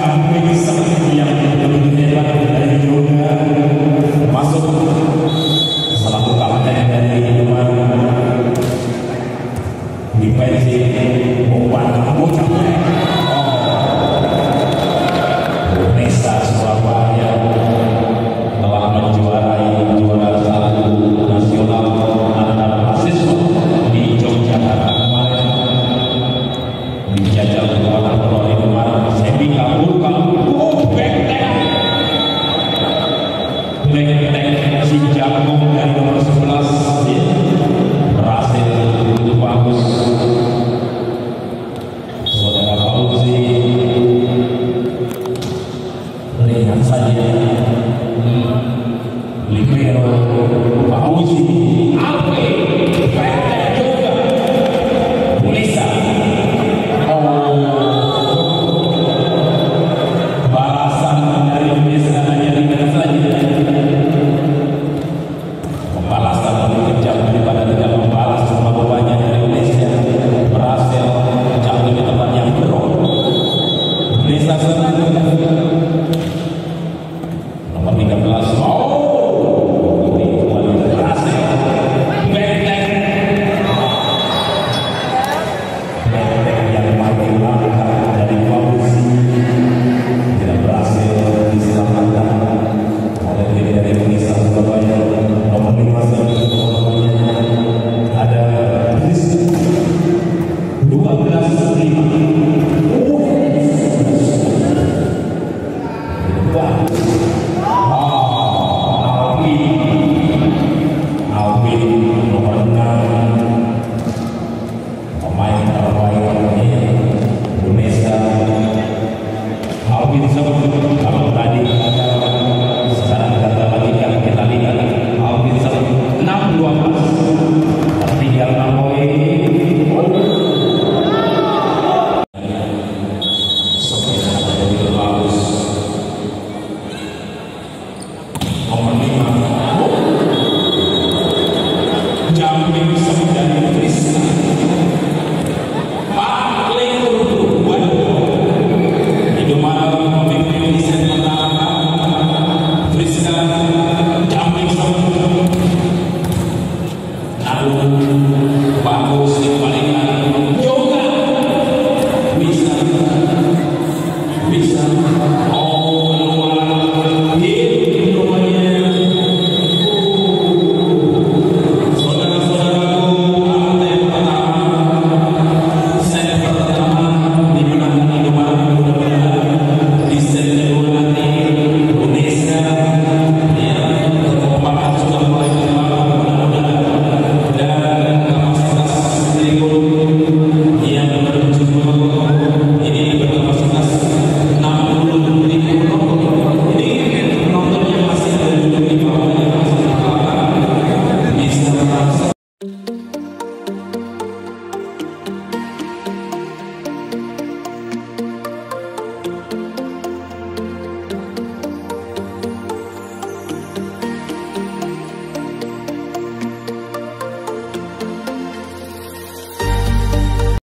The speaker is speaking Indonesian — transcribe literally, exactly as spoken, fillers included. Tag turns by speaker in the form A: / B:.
A: jumping seperti yang begitu hebat dari yoga, termasuk selaku kapten dari Indomaret defensi umpan kamu capek. Oh, Nesa Surabaya telah menjuarai juara satu nasional antar mahasiswa di Yogyakarta kemarin. Dijajal kekuatan Pro Indomaret, Sebi kabur kabur, oh bektek, bektek si Jagung dari nomor sebelas berhasil untuk bagus. Saudara Fauzi, lihat saja, libero Fauzi, Alfi, bektek juga, Mulisa. Balasan dari Indonesia hanya ringan saja. Pembalasan lebih kejam daripada tidak membalas semua bebannya dari Indonesia. Berhasil jatuh di tempat yang berat. Indonesia senang. Nomor tiga belas. Oh, ini kembali berhasil. Bektek. Bektek yang paling langka dari Fauzi tidak berhasil diselamatkan oleh tim dari Indonesia Surabaya. Nomor lima namanya ada Rizky dua belas lima. Kalau tadi sekarang kita bagikan, kita lihat Alvin enam dua belas tinggal enam poin. Begitu bagus. Nomor lima jumping sembilan Krishna paling buruk Indomaret memimpin Indonesia